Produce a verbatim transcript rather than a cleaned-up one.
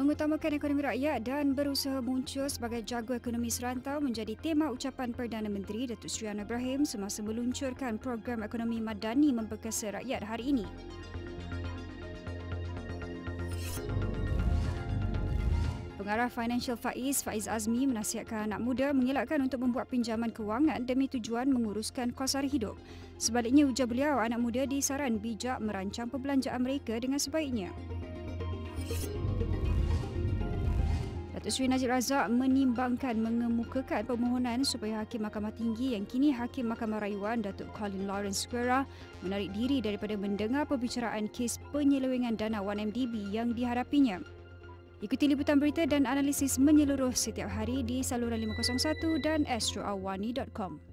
Mengutamakan ekonomi rakyat dan berusaha muncul sebagai jago ekonomi serantau menjadi tema ucapan Perdana Menteri Datuk Seri Anwar Ibrahim semasa meluncurkan program ekonomi madani memperkasa rakyat hari ini. Pengarah Financial Faiz, Faiz Azmi menasihatkan anak muda mengelakkan untuk membuat pinjaman kewangan demi tujuan menguruskan kos sara hidup. Sebaliknya, ujar beliau, anak muda disaran bijak merancang perbelanjaan mereka dengan sebaiknya. Datuk Seri Najib Razak menimbangkan mengemukakan permohonan supaya Hakim Mahkamah Tinggi yang kini Hakim Mahkamah Rayuan Datuk Colin Lawrence Squera menarik diri daripada mendengar perbicaraan kes penyelewengan dana satu M D B yang dihadapinya. Ikuti liputan berita dan analisis menyeluruh setiap hari di saluran lima kosong satu dan astro awani dot com.